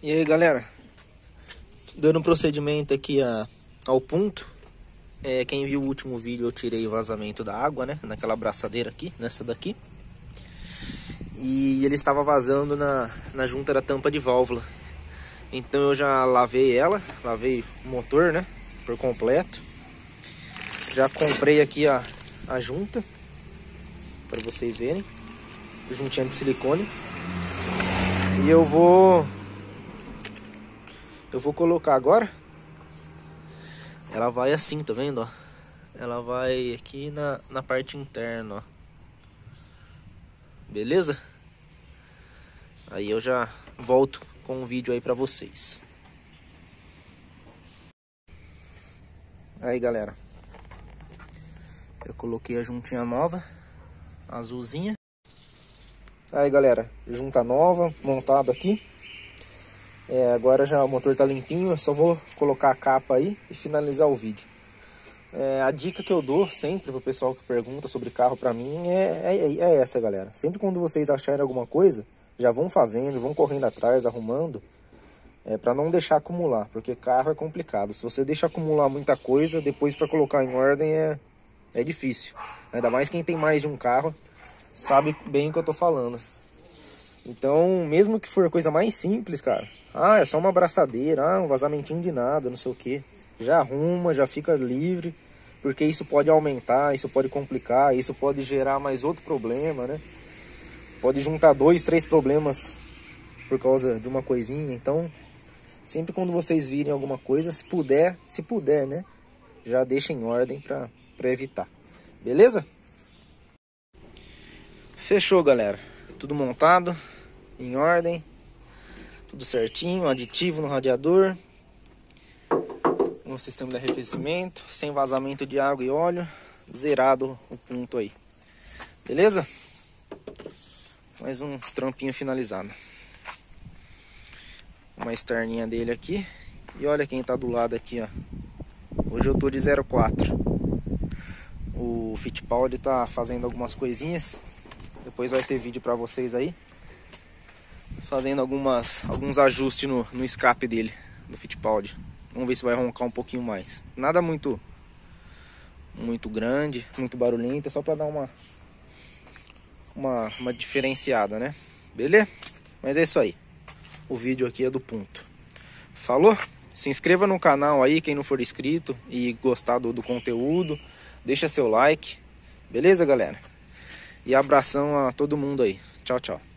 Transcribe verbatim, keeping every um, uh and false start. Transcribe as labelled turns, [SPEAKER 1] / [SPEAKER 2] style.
[SPEAKER 1] E aí, galera, dando procedimento aqui a, ao ponto. É, quem viu o último vídeo, eu tirei o vazamento da água, né? Naquela abraçadeira aqui, nessa daqui. E ele estava vazando na, na junta da tampa de válvula. Então eu já lavei ela, lavei o motor, né? Por completo. Já comprei aqui a, a junta, para vocês verem. Juntinha de silicone. E eu vou... Eu vou colocar agora. Ela vai assim, tá vendo, ó? Ela vai aqui na, na parte interna, ó. Beleza? Aí eu já volto com um vídeo aí pra vocês. Aí, galera, eu coloquei a juntinha nova, azulzinha. Aí, galera, junta nova, montada aqui. É, agora já o motor tá limpinho, eu só vou colocar a capa aí e finalizar o vídeo. É, a dica que eu dou sempre pro pessoal que pergunta sobre carro pra mim é, é, é essa, galera. Sempre quando vocês acharem alguma coisa, já vão fazendo, vão correndo atrás, arrumando, é, pra não deixar acumular, porque carro é complicado. Se você deixa acumular muita coisa, depois pra colocar em ordem é, é difícil. Ainda mais quem tem mais de um carro, sabe bem o que eu tô falando. Então, mesmo que for coisa mais simples, cara, ah, é só uma abraçadeira, ah, um vazamentinho de nada, não sei o que, já arruma, já fica livre, porque isso pode aumentar, isso pode complicar, isso pode gerar mais outro problema, né? Pode juntar dois, três problemas por causa de uma coisinha. Então, sempre quando vocês virem alguma coisa, se puder, se puder, né, já deixa em ordem pra, pra evitar, beleza? Fechou, galera, tudo montado, em ordem, tudo certinho, aditivo no radiador, no sistema de arrefecimento, sem vazamento de água e óleo, zerado o ponto aí, beleza? Mais um trampinho finalizado. Uma externinha dele aqui, e olha quem tá do lado aqui, ó. Hoje eu tô de zero quatro. O Fittipaldi tá fazendo algumas coisinhas, depois vai ter vídeo pra vocês aí, fazendo algumas, alguns ajustes no, no escape dele, do Fittipaldi. Vamos ver se vai roncar um pouquinho mais. Nada muito muito grande, muito barulhento, é só pra dar uma, uma, uma diferenciada, né? Beleza? Mas é isso aí. O vídeo aqui é do ponto. Falou? Se inscreva no canal aí, quem não for inscrito e gostar do, do conteúdo. Deixa seu like. Beleza, galera? E abração a todo mundo aí. Tchau, tchau.